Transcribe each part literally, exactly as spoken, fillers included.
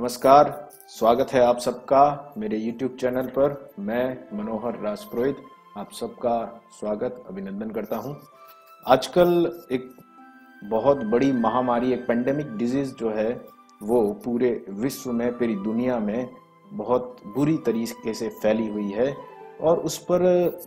नमस्कार, स्वागत है आप सबका मेरे YouTube चैनल पर। मैं मनोहर राजपुरोहित आप सबका स्वागत अभिनंदन करता हूं। आजकल एक बहुत बड़ी महामारी, एक पेंडेमिक डिजीज जो है वो पूरे विश्व में, पूरी दुनिया में बहुत बुरी तरीके से फैली हुई है और उस पर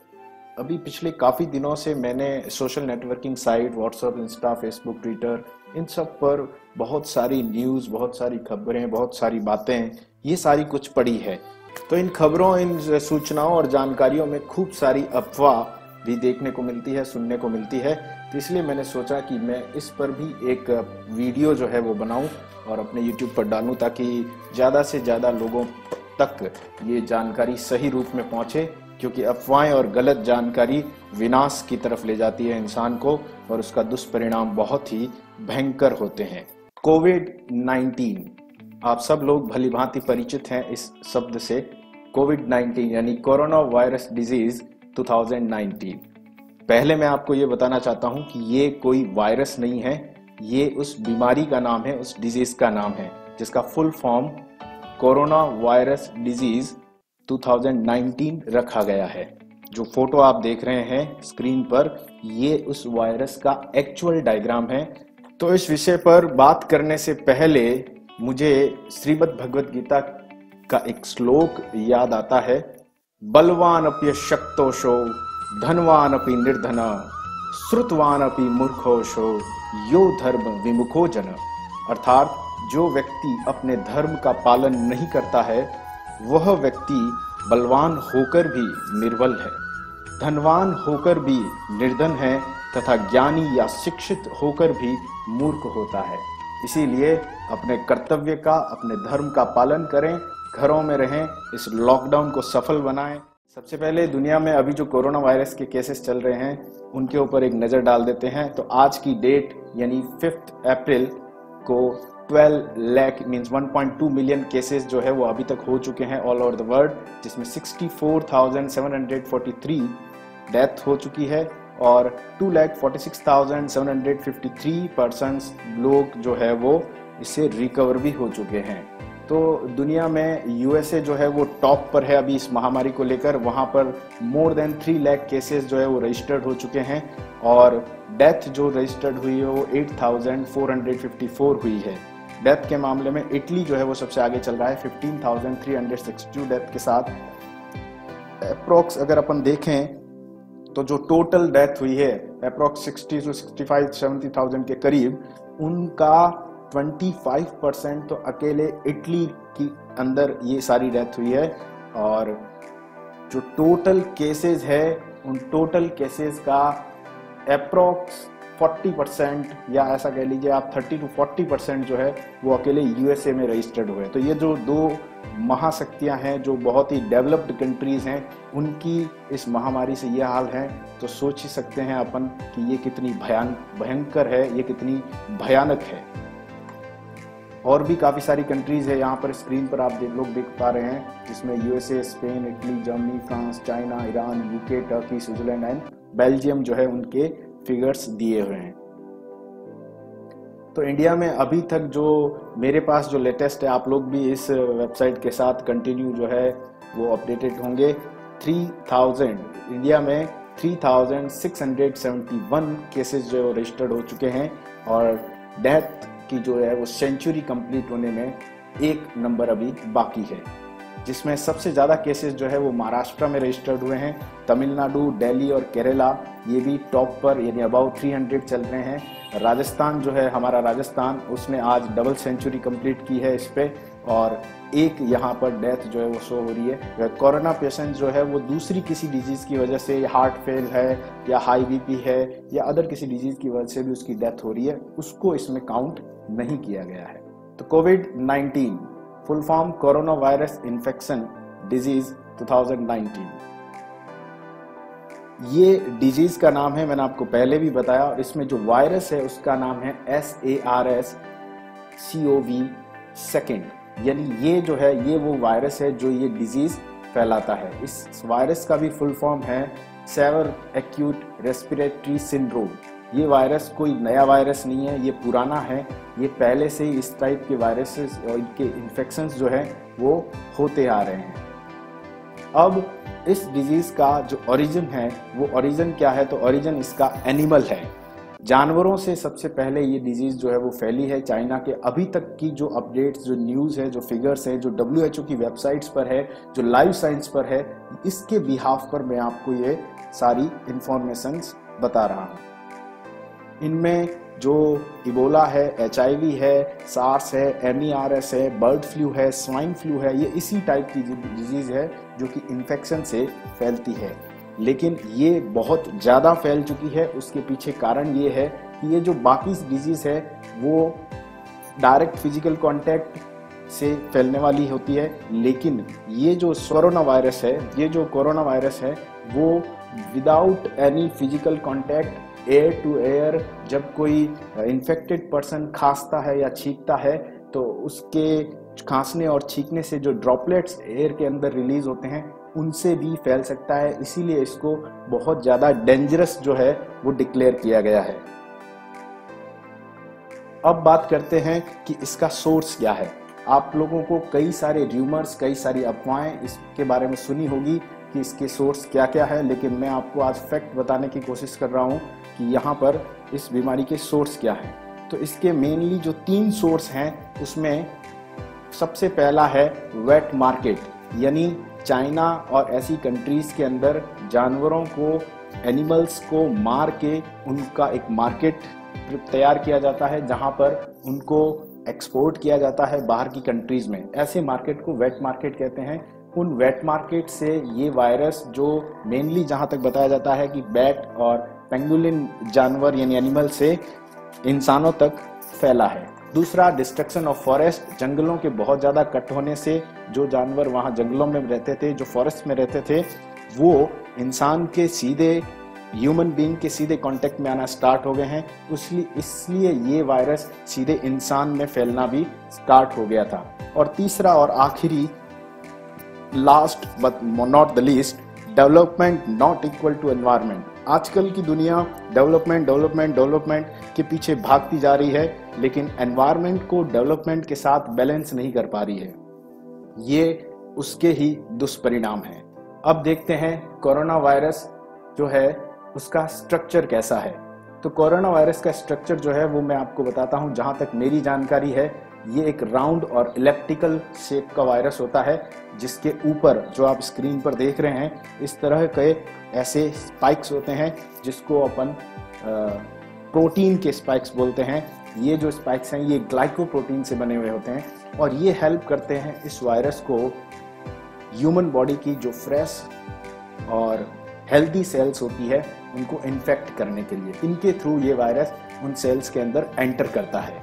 अभी पिछले काफ़ी दिनों से मैंने social networking site WhatsApp, Insta, Facebook, Twitter, इन सब पर बहुत सारी न्यूज़, बहुत सारी खबरें, बहुत सारी बातें, ये सारी कुछ पड़ी है। तो इन खबरों, इन सूचनाओं और जानकारियों में खूब सारी अफवाह भी देखने को मिलती है, सुनने को मिलती है। तो इसलिए मैंने सोचा कि मैं इस पर भी एक वीडियो जो है वो बनाऊं और अपने यूट्यूब पर डालूं ताकि ज़्यादा से ज़्यादा लोगों तक ये जानकारी सही रूप में पहुंचे, क्योंकि अफवाहें और गलत जानकारी विनाश की तरफ ले जाती है इंसान को और उसका दुष्परिणाम बहुत ही भयंकर होते हैं। कोविड नाइन्टीन, आप सब लोग भली भांति परिचित हैं इस शब्द से। कोविड नाइन्टीन यानी कोरोना वायरस डिजीज दो हज़ार उन्नीस। पहले मैं आपको ये बताना चाहता हूं कि ये कोई वायरस नहीं है, ये उस बीमारी का नाम है, उस डिजीज का नाम है, जिसका full form corona virus disease दो हज़ार उन्नीस रखा गया है। जो फोटो आप देख रहे हैं स्क्रीन पर, ये उस वायरस का एक्चुअल डायग्राम है। तो इस विषय पर बात करने से पहले मुझे श्रीमद् भगवत गीता का एक श्लोक याद आता है। बलवान अपि शक्तोषो धनवान अपि निर्धन श्रुतवान अपि मूर्खोषो यो धर्म विमुखो जन। अर्थात जो व्यक्ति अपने धर्म का पालन नहीं करता है वह व्यक्ति बलवान होकर भी निर्बल है, धनवान होकर भी निर्धन है तथा ज्ञानी या शिक्षित होकर भी मूर्ख होता है। इसीलिए अपने कर्तव्य का, अपने धर्म का पालन करें, घरों में रहें, इस लॉकडाउन को सफल बनाएं। सबसे पहले दुनिया में अभी जो कोरोना वायरस के केसेस चल रहे हैं उनके ऊपर एक नज़र डाल देते हैं। तो आज की डेट यानी फिफ्थ अप्रैल को बारह लाख मींस एक पॉइंट दो मिलियन केसेस जो है वो अभी तक हो चुके हैं ऑल ओवर द वर्ल्ड, जिसमें चौंसठ हज़ार सात सौ तैंतालीस डेथ हो चुकी है और दो लाख छियालीस हज़ार सात सौ तिरेपन पर्सन्स लोग जो है वो इससे रिकवर भी हो चुके हैं। तो दुनिया में यूएसए जो है वो टॉप पर है अभी इस महामारी को लेकर। वहाँ पर more than three lakh cases जो है वो रजिस्टर्ड हो चुके हैं और डेथ जो रजिस्टर्ड हुई है वो आठ हज़ार चार सौ चौवन हुई है। डेथ के मामले में इटली जो है वो सबसे आगे चल रहा है पंद्रह हज़ार तीन सौ बासठ डेथ के साथ। अप्रोक्स अगर अपन देखें तो जो टोटल डेथ हुई है अप्रोक्स साठ टू पैंसठ सत्तर हज़ार के करीब, उनका पच्चीस परसेंट तो अकेले इटली की अंदर ये सारी डेथ हुई है। और जो टोटल केसेस है उन टोटल केसेस का अप्रोक्स चालीस परसेंट या ऐसा कह लीजिए आप तीस टू चालीस परसेंट जो है वो अकेले यूएसए में रजिस्टर्ड हुए। तो ये जो दो महाशक्तियां हैं, जो बहुत ही डेवलप्ड कंट्रीज हैं, उनकी इस महामारी से ये हाल है। तो सोच ही सकते हैं अपन कि ये कितनी भयान भयंकर है, ये कितनी भयानक है। और भी काफ़ी सारी कंट्रीज है, यहाँ पर स्क्रीन पर आप देख लोग देख पा रहे हैं, जिसमें USA, Spain, Italy, Germany, France, China, Iran, UK, Turkey, Switzerland and Belgium जो है उनके फिगर्स दिए हुए हैं। तो इंडिया में अभी तक जो मेरे पास जो लेटेस्ट है, आप लोग भी इस वेबसाइट के साथ कंटिन्यू जो है वो अपडेटेड होंगे। तीन हज़ार इंडिया में तीन हज़ार छह सौ इकहत्तर केसेस जो है वो रजिस्टर्ड हो चुके हैं और डेथ की जो है वो सेंचुरी कंप्लीट होने में एक नंबर अभी बाकी है, जिसमें सबसे ज़्यादा केसेस जो है वो महाराष्ट्र में रजिस्टर्ड हुए हैं। तमिलनाडु, दिल्ली और केरला ये भी टॉप पर यानी अबाउट तीन सौ चल रहे हैं। राजस्थान जो है हमारा राजस्थान, उसने आज डबल सेंचुरी कंप्लीट की है इस पे और एक यहाँ पर डेथ जो है वो शो हो रही है। कोरोना पेशेंट जो है वो दूसरी किसी डिजीज़ की वजह से, हार्ट फेल है या हाई बीपी है या अदर किसी डिजीज़ की वजह से भी उसकी डेथ हो रही है, उसको इसमें काउंट नहीं किया गया है। तो COVID nineteen full form corona virus infection disease दो हज़ार उन्नीस, ये डिजीज का नाम है, मैंने आपको पहले भी बताया। और इसमें जो वायरस है उसका नाम है S A R S C O V second, यानी ये जो है ये वो वायरस है जो ये डिजीज फैलाता है। इस वायरस का भी फुल फॉर्म है सेवर एक्यूट रेस्पिरेटरी सिंड्रोम। ये वायरस कोई नया वायरस नहीं है, ये पुराना है। ये पहले से ही इस टाइप के वायरसेस और इनके इन्फेक्शंस जो है वो होते आ रहे हैं। अब इस डिजीज का जो ओरिजिन है वो ओरिजिन क्या है, तो ओरिजिन इसका एनिमल है। जानवरों से सबसे पहले ये डिजीज जो है वो फैली है चाइना के। अभी तक की जो अपडेट्स, जो न्यूज़ है, जो फिगर्स है, जो डब्ल्यू एच ओ की वेबसाइट्स पर है, जो लाइव साइंस पर है, इसके बिहाफ पर मैं आपको ये सारी इंफॉर्मेशंस बता रहा हूँ। इनमें जो इबोला है, एच आई वी है, सार्स है, एम ई आर एस है, बर्ड फ्लू है, स्वाइन फ्लू है, ये इसी टाइप की डिजीज है जो कि इन्फेक्शन से फैलती है। लेकिन ये बहुत ज़्यादा फैल चुकी है। उसके पीछे कारण ये है कि ये जो बाकी डिजीज है वो डायरेक्ट फिजिकल कांटेक्ट से फैलने वाली होती है, लेकिन ये जो कोरोना वायरस है, ये जो कोरोना वायरस है वो without any physical contact, air to air, जब कोई इन्फेक्टेड पर्सन खांसता है या छींकता है तो उसके खांसने और छींकने से जो ड्रॉपलेट्स एयर के अंदर रिलीज होते हैं उनसे भी फैल सकता है। इसीलिए इसको बहुत ज़्यादा डेंजरस जो है वो डिक्लेयर किया गया है। अब बात करते हैं कि इसका सोर्स क्या है। आप लोगों को कई सारे र्यूमर्स, कई सारी अफवाहें इसके बारे में सुनी होगी कि इसके सोर्स क्या क्या है, लेकिन मैं आपको आज फैक्ट बताने की कोशिश कर रहा हूँ कि यहाँ पर इस बीमारी के सोर्स क्या है। तो इसके मेनली जो तीन सोर्स हैं उसमें सबसे पहला है वेट मार्केट, यानी चाइना और ऐसी कंट्रीज के अंदर जानवरों को, एनिमल्स को मार के उनका एक मार्केट तैयार किया जाता है जहां पर उनको एक्सपोर्ट किया जाता है बाहर की कंट्रीज में। ऐसे मार्केट को वेट मार्केट कहते हैं। उन वेट मार्केट से ये वायरस, जो मेनली जहां तक बताया जाता है कि बैट और पेंगुलिन जानवर यानी एनिमल से इंसानों तक फैला है। दूसरा, डिस्ट्रक्शन ऑफ फॉरेस्ट, जंगलों के बहुत ज़्यादा कट होने से जो जानवर वहाँ जंगलों में रहते थे, जो फॉरेस्ट में रहते थे, वो इंसान के सीधे, ह्यूमन बीइंग के सीधे कांटेक्ट में आना स्टार्ट हो गए हैं। इसलिए इसलिए ये वायरस सीधे इंसान में फैलना भी स्टार्ट हो गया था। और तीसरा और आखिरी, last but not the least, development not equal to environment. आजकल की दुनिया डेवलपमेंट डेवलपमेंट डेवलपमेंट के पीछे भागती जा रही है, लेकिन एनवायरनमेंट को डेवलपमेंट के साथ बैलेंस नहीं कर पा रही है। ये उसके ही दुष्परिणाम हैं। अब देखते हैं कोरोना वायरस जो है उसका स्ट्रक्चर कैसा है। तो कोरोना वायरस का स्ट्रक्चर जो है वो मैं आपको बताता हूं। जहां तक मेरी जानकारी है, ये एक राउंड और इलेप्टिकल शेप का वायरस होता है, जिसके ऊपर जो आप स्क्रीन पर देख रहे हैं इस तरह के ऐसे स्पाइक्स होते हैं जिसको अपन प्रोटीन के स्पाइक्स बोलते हैं। ये जो स्पाइक्स हैं ये ग्लाइकोप्रोटीन से बने हुए होते हैं और ये हेल्प करते हैं इस वायरस को ह्यूमन बॉडी की जो फ्रेश और हेल्दी सेल्स होती है उनको इन्फेक्ट करने के लिए। इनके थ्रू ये वायरस उन सेल्स के अंदर एंटर करता है।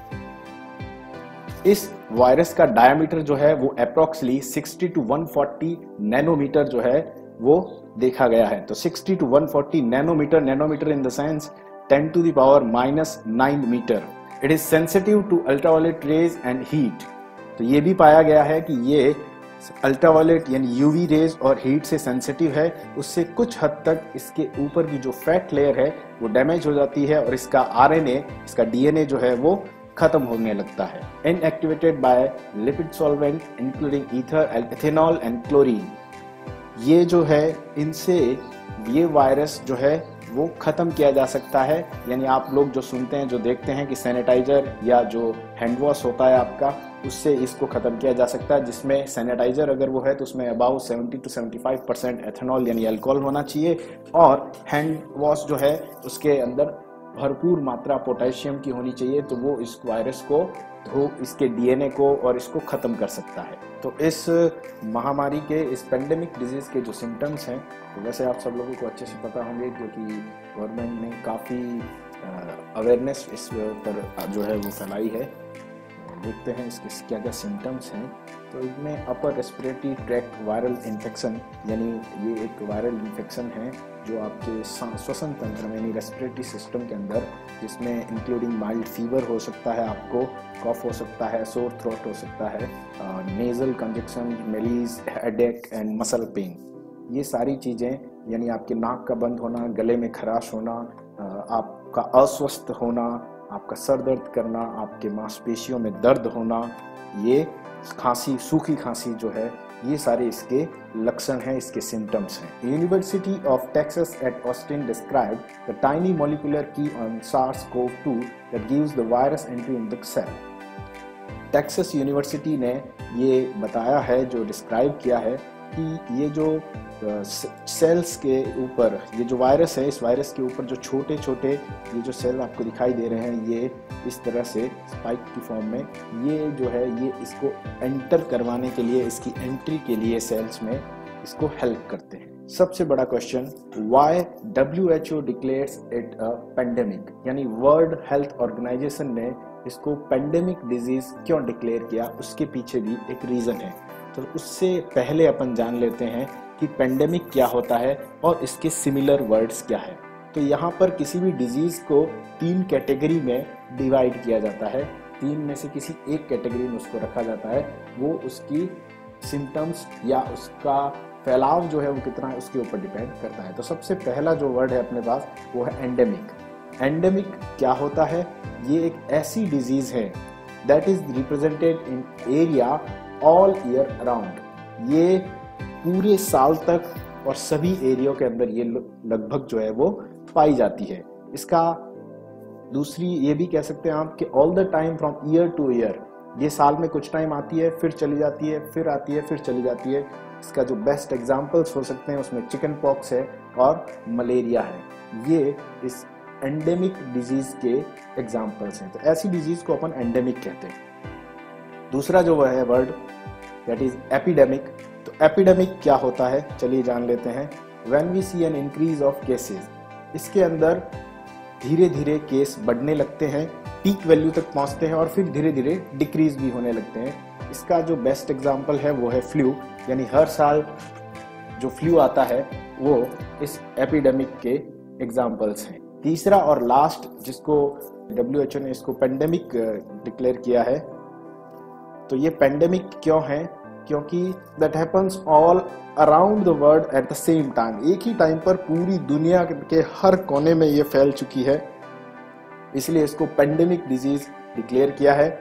इस वायरस का डायमीटर जो है वो approximately sixty to one forty nanometre जो है वो देखा गया है। तो sixty to one forty nanometre, nanometre in the sense ten to the power minus nine metre. It is sensitive to ultraviolet rays and heat. तो ये भी पाया गया है कि ये अल्ट्रावायलेट यानी यूवी रेज और हीट से सेंसिटिव है। उससे कुछ हद तक इसके ऊपर की जो फैट लेयर है वो डैमेज हो जाती है और इसका आरएनए, इसका डीएनए जो है वो खत्म होने लगता है। Inactivated by lipid solvent including ether, ethanol and chlorine. ये जो है इनसे ये वायरस जो है वो खत्म किया जा सकता है। यानी आप लोग जो सुनते हैं, जो देखते हैं कि सैनिटाइजर या जो हैंड वॉश होता है आपका, उससे इसको खत्म किया जा सकता है। जिसमें सैनिटाइजर अगर वो है तो उसमें about seventy to seventy five percent ethanol यानी अल्कोहल होना चाहिए, और हैंड वॉश जो है उसके अंदर भरपूर मात्रा पोटेशियम की होनी चाहिए। तो वो इस वायरस को धो, इसके डीएनए को और इसको खत्म कर सकता है। तो इस महामारी के, इस पेंडेमिक डिजीज के जो सिम्टम्स हैं, तो वैसे आप सब लोगों को अच्छे से पता होंगे क्योंकि गवर्नमेंट ने काफ़ी अवेयरनेस इस पर जो है वो फैलाई है। देखते हैं इसके क्या क्या सिम्टम्स हैं। तो इसमें upper respiratory tract viral infection, यानी ये एक वायरल इन्फेक्शन है जो आपके श्वसन तंत्र में यानी रेस्पिरेटरी सिस्टम के अंदर, जिसमें इंक्लूडिंग माइल्ड फीवर हो सकता है, आपको कॉफ हो सकता है, सोर थ्रोट हो सकता है, nasal congestion, malaise, headache and muscle pain. ये सारी चीज़ें यानी आपके नाक का बंद होना, गले में खराश होना, आप आपका अस्वस्थ होना, आपका सर दर्द करना, आपके मांसपेशियों में दर्द होना, ये खांसी, सूखी खांसी जो है, ये सारे इसके लक्षण हैं, इसके सिम्टम्स हैं। University of Texas at Austin describe the tiny molecular key on SARS CoV two that gives the virus entry in the cell. Texas University ने ये बताया है, जो डिस्क्राइब किया है कि ये जो सेल्स के ऊपर, ये जो वायरस है, इस वायरस के ऊपर जो छोटे छोटे ये जो सेल आपको दिखाई दे रहे हैं, ये इस तरह से स्पाइक की फॉर्म में, ये जो है ये इसको एंटर करवाने के लिए, इसकी एंट्री के लिए सेल्स में इसको हेल्प करते हैं। सबसे बड़ा question, why W H O declares it a pandemic, यानी वर्ल्ड हेल्थ ऑर्गेनाइजेशन ने इसको पेंडेमिक डिजीज क्यों डिक्लेयर किया, उसके पीछे भी एक रीजन है। तो उससे पहले अपन जान लेते हैं कि पेंडेमिक क्या होता है और इसके सिमिलर वर्ड्स क्या है। तो यहाँ पर किसी भी डिजीज को तीन कैटेगरी में डिवाइड किया जाता है, तीन में से किसी एक कैटेगरी में उसको रखा जाता है। वो उसकी सिम्टम्स या उसका फैलाव जो है वो कितना है उसके ऊपर डिपेंड करता है। तो सबसे पहला जो वर्ड है अपने पास वो है एंडेमिक। एंडेमिक क्या होता है, ये एक ऐसी डिजीज है that is represented in area all year around, ये पूरे साल तक और सभी एरियो के अंदर ये लगभग जो है वो पाई जाती है। इसका दूसरी ये भी कह सकते हैं आप कि all the time from year to year, ये साल में कुछ टाइम आती है, फिर चली जाती है, फिर आती है, फिर चली जाती है। इसका जो बेस्ट एग्जांपल्स हो सकते हैं उसमें चिकन पॉक्स है और मलेरिया है, ये इस एंडेमिक डिजीज के एग्जांपल्स हैं। तो ऐसी डिजीज को अपन एंडेमिक कहते हैं। दूसरा जो वह है वर्ड दैट इज एपिडेमिक। तो एपिडेमिक क्या होता है, चलिए जान लेते हैं। When we see an increase of cases, इसके अंदर धीरे धीरे केस बढ़ने लगते हैं, पीक वैल्यू तक पहुंचते हैं और फिर धीरे धीरे डिक्रीज भी होने लगते हैं। इसका जो बेस्ट एग्जांपल है वो है फ्लू, यानी हर साल जो फ्लू आता है वो इस एपिडेमिक के एग्जांपल्स हैं। तीसरा और लास्ट जिसको डब्ल्यू एच ओ ने इसको पेंडेमिक डिक्लेयर किया है, तो ये पेंडेमिक क्यों है, क्योंकि that happens all around the world at the same time, एक ही टाइम पर पूरी दुनिया के हर कोने में ये फैल चुकी है, इसलिए इसको पेंडेमिक डिजीज डिक्लेयर किया है।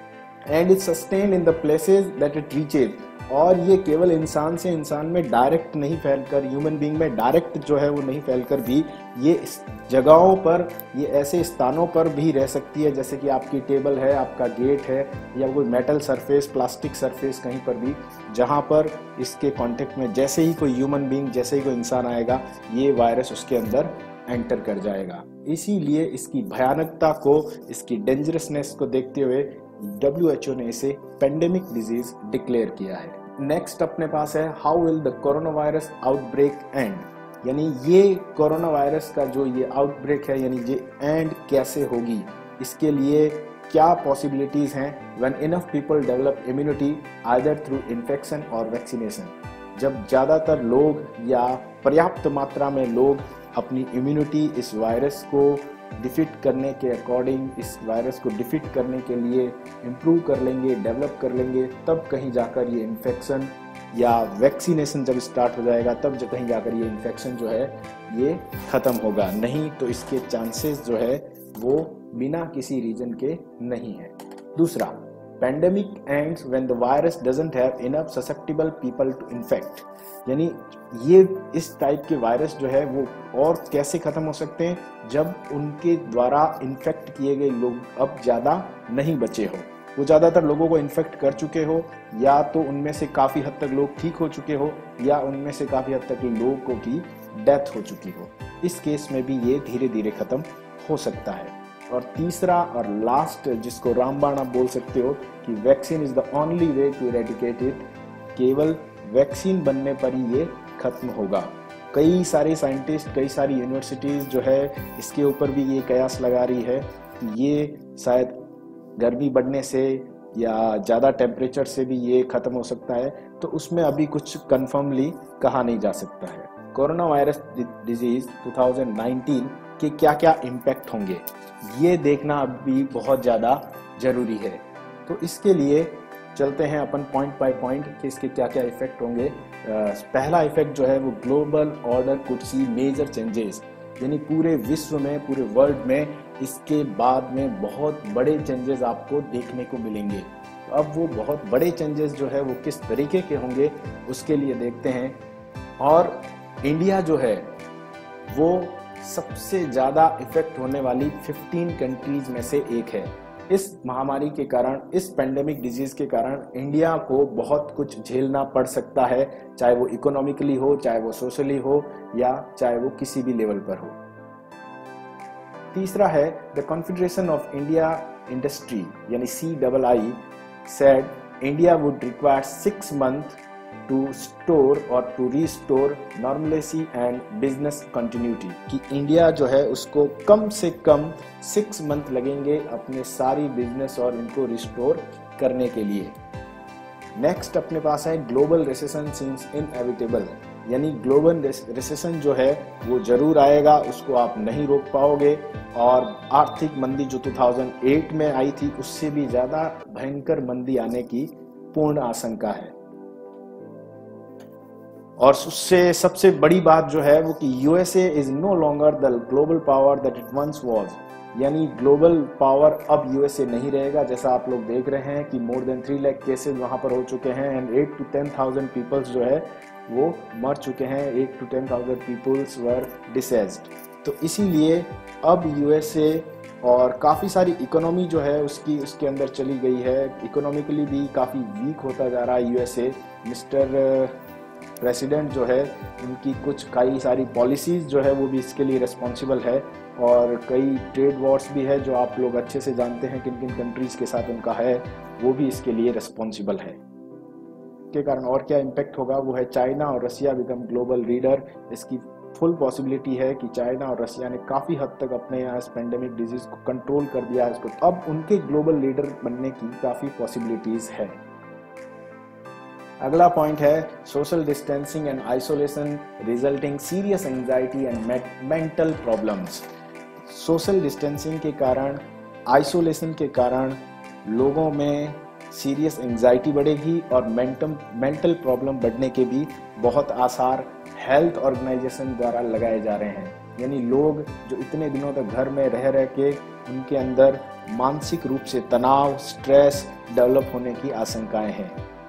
And it sustain in the places that it reaches, और ये केवल इंसान से इंसान में डायरेक्ट नहीं फैलकर, ह्यूमन बीइंग में डायरेक्ट जो है वो नहीं फैलकर भी ये इस जगहों पर, ये ऐसे स्थानों पर भी रह सकती है, जैसे कि आपकी टेबल है, आपका गेट है, या कोई मेटल सरफेस, प्लास्टिक सरफेस, कहीं पर भी जहां पर इसके कांटेक्ट में जैसे ही कोई ह्यूमन बीइंग, जैसे ही कोई इंसान आएगा, ये वायरस उसके अंदर एंटर कर जाएगा। इसीलिए इसकी भयानकता को, इसकी डेंजरसनेस को देखते हुए डब्ल्यू एच ओ ने इसे पेंडेमिक डिजीज डिक्लेयर किया है। नेक्स्ट अपने पास है how will the corona virus outbreak end, यानी ये कोरोना वायरस का जो ये आउटब्रेक है, यानी ये एंड कैसे होगी, इसके लिए क्या पॉसिबिलिटीज हैं। When enough people develop immunity either through infection और वैक्सीनेशन, जब ज्यादातर लोग या पर्याप्त मात्रा में लोग अपनी इम्यूनिटी इस वायरस को डिफीट करने के अकॉर्डिंग, इस वायरस को डिफीट करने के लिए इम्प्रूव कर लेंगे, डेवलप कर लेंगे, तब कहीं जाकर ये इन्फेक्शन या वैक्सीनेशन जब स्टार्ट हो जाएगा, तब जो कहीं जाकर ये इन्फेक्शन जो है ये खत्म होगा। नहीं तो इसके चांसेस जो है वो बिना किसी रीजन के नहीं है। दूसरा, pandemic ends when the virus doesn't have enough susceptible people to infect, यानी ये इस टाइप के वायरस जो है वो और कैसे खत्म हो सकते हैं, जब उनके द्वारा इन्फेक्ट किए गए लोग अब ज्यादा नहीं बचे हो, वो ज्यादातर लोगों को इन्फेक्ट कर चुके हो, या तो उनमें से काफी हद तक लोग ठीक हो चुके हो, या उनमें से काफी हद तक लोगों की डेथ हो चुकी हो। इस केस में भी ये धीरे धीरे खत्म हो सकता है। और तीसरा और लास्ट जिसको रामबाण आप बोल सकते हो कि vaccine is the only way to eradicate it, केवल वैक्सीन बनने पर ही ये खत्म होगा। कई सारे साइंटिस्ट, कई सारी यूनिवर्सिटीज जो है इसके ऊपर भी ये कयास लगा रही है कि ये शायद गर्मी बढ़ने से या ज़्यादा टेम्परेचर से भी ये खत्म हो सकता है, तो उसमें अभी कुछ कंफर्मली कहा नहीं जा सकता है। कोरोना वायरस डिजीज दो हज़ार उन्नीस के क्या क्या इम्पैक्ट होंगे ये देखना अभी बहुत ज़्यादा जरूरी है। तो इसके लिए चलते हैं अपन पॉइंट बाय पॉइंट कि इसके क्या क्या इफेक्ट होंगे। पहला इफेक्ट जो है वो global order could see major changes, यानी पूरे विश्व में, पूरे वर्ल्ड में इसके बाद में बहुत बड़े चेंजेस आपको देखने को मिलेंगे। तो अब वो बहुत बड़े चेंजेस जो है वो किस तरीके के होंगे उसके लिए देखते हैं। और इंडिया जो है वो सबसे ज़्यादा इफेक्ट होने वाली पंद्रह कंट्रीज में से एक है। इस महामारी के कारण, इस पेंडेमिक डिजीज के कारण इंडिया को बहुत कुछ झेलना पड़ सकता है, चाहे वो इकोनॉमिकली हो, चाहे वो सोशली हो, या चाहे वो किसी भी लेवल पर हो। तीसरा है the Confederation of India Industry यानी C double I said India would require six month to store और to restore normalcy and business continuity, कि इंडिया जो है उसको कम से कम सिक्स मंथ लगेंगे अपने सारी बिजनेस और इनको रिस्टोर करने के लिए। नेक्स्ट अपने पास है ग्लोबल रिसेशन सीम्स इनएविटेबल, यानी ग्लोबल रिसेशन जो है वो जरूर आएगा, उसको आप नहीं रोक पाओगे। और आर्थिक मंदी जो दो हज़ार आठ में आई थी उससे भी ज्यादा भयंकर मंदी आने की पूर्ण आशंका है। और उससे सबसे बड़ी बात जो है वो कि USA is no longer the global power that it once was, यानी ग्लोबल पावर अब यूएसए नहीं रहेगा। जैसा आप लोग देख रहे हैं कि more than three lakh cases वहां पर हो चुके हैं and eight to ten thousand peoples जो है वो मर चुके हैं, eight to ten thousand peoples were deceased. तो इसीलिए अब यूएसए और काफ़ी सारी इकोनॉमी जो है उसकी उसके अंदर चली गई है, इकोनॉमिकली भी काफ़ी वीक होता जा रहा है यूएसए। मिस्टर प्रेसिडेंट जो है उनकी कुछ कई सारी पॉलिसीज़ जो है वो भी इसके लिए रिस्पॉन्सिबल है, और कई ट्रेड वॉर्स भी है जो आप लोग अच्छे से जानते हैं किन किन कंट्रीज़ के साथ उनका है, वो भी इसके लिए रिस्पॉन्सिबल है। के कारण और क्या इम्पैक्ट होगा वो है चाइना और रसिया बिकम ग्लोबल लीडर। इसकी फुल पॉसिबिलिटी है कि चाइना और रसिया ने काफ़ी हद तक अपने यहाँ इस पेंडेमिक डिजीज़ को कंट्रोल कर दिया है, इसको अब उनके ग्लोबल लीडर बनने की काफ़ी पॉसिबिलिटीज़ है। अगला पॉइंट है social distancing and isolation resulting serious anxiety and mental problems. Social distancing के कारण, आइसोलेशन के कारण लोगों में सीरियस एंजाइटी बढ़ेगी और मेंटल मेंटल प्रॉब्लम बढ़ने के भी बहुत आसार हेल्थ ऑर्गेनाइजेशन द्वारा लगाए जा रहे हैं। यानी लोग जो इतने दिनों तक घर में रह रह के उनके अंदर मानसिक रूप से तनाव, स्ट्रेस डेवलप होने की आशंकाएं हैं।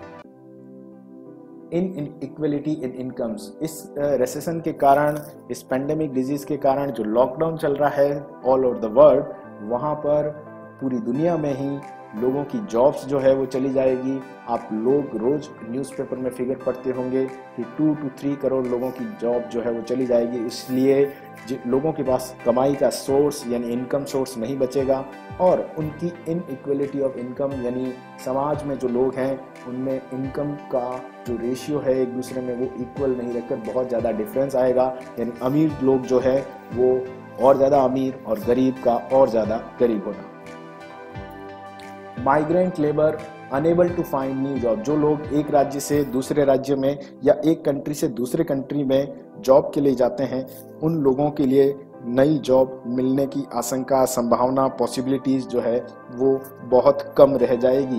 इन इक्वलिटी इन इनकम्स, इस रेसेशन के कारण, इस पेंडेमिक डिजीज के कारण जो लॉकडाउन चल रहा है ऑल ओवर द वर्ल्ड, वहाँ पर पूरी दुनिया में ही लोगों की जॉब्स जो है वो चली जाएगी। आप लोग रोज न्यूज़पेपर में फिगर पढ़ते होंगे कि टू टू थ्री करोड़ लोगों की जॉब जो है वो चली जाएगी। इसलिए लोगों के पास कमाई का सोर्स यानी इनकम सोर्स नहीं बचेगा, और उनकी इनइक्वलिटी ऑफ इनकम यानी समाज में जो लोग हैं उनमें इनकम का जो रेशियो है एक दूसरे में वो इक्वल नहीं रखकर बहुत ज़्यादा डिफरेंस आएगा। यानी अमीर लोग जो है वो और ज़्यादा अमीर और गरीब का और ज़्यादा गरीब होना। Migrant labour unable to find new job, जो लोग एक राज्य से दूसरे राज्य में या एक कंट्री से दूसरे कंट्री में जॉब के लिए जाते हैं, उन लोगों के लिए नई जॉब मिलने की आशंका, संभावना, पॉसिबिलिटीज जो है वो बहुत कम रह जाएगी।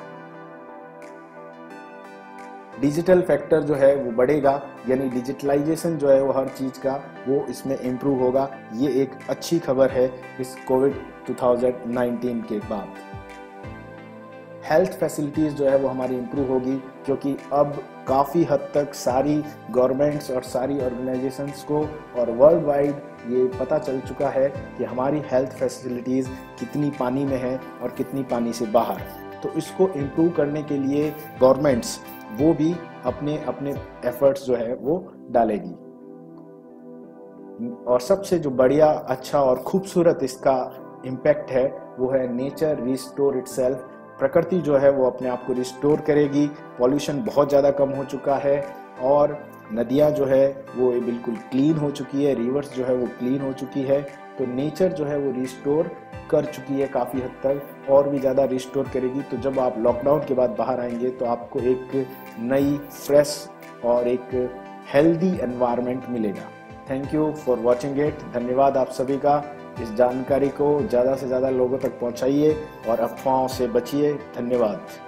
डिजिटल फैक्टर जो है वो बढ़ेगा, यानी डिजिटलाइजेशन जो है वो हर चीज़ का वो इसमें इम्प्रूव होगा। ये एक अच्छी खबर है इस कोविड दो हज़ार उन्नीस के बाद। हेल्थ फैसिलिटीज़ जो है वो हमारी इम्प्रूव होगी, क्योंकि अब काफ़ी हद तक सारी गवर्नमेंट्स और सारी ऑर्गेनाइजेशंस को और वर्ल्ड वाइड ये पता चल चुका है कि हमारी हेल्थ फैसिलिटीज़ कितनी पानी में है और कितनी पानी से बाहर। तो इसको इम्प्रूव करने के लिए गवर्नमेंट्स वो भी अपने अपने एफर्ट्स जो है वो डालेगी। और सबसे जो बढ़िया, अच्छा और खूबसूरत इसका इम्पैक्ट है वो है नेचर रिस्टोर इटसेल्फ। प्रकृति जो है वो अपने आप को रिस्टोर करेगी। पॉल्यूशन बहुत ज़्यादा कम हो चुका है और नदियाँ जो है वो बिल्कुल क्लीन हो चुकी है, रिवर्स जो है वो क्लीन हो चुकी है। तो नेचर जो है वो रिस्टोर कर चुकी है काफ़ी हद तक, और भी ज़्यादा रिस्टोर करेगी। तो जब आप लॉकडाउन के बाद बाहर आएंगे तो आपको एक नई, फ्रेश और एक हेल्दी एनवायरनमेंट मिलेगा। Thank you for watching it. धन्यवाद आप सभी का। इस जानकारी को ज़्यादा से ज़्यादा लोगों तक पहुंचाइए और अफवाहों से बचिए। धन्यवाद।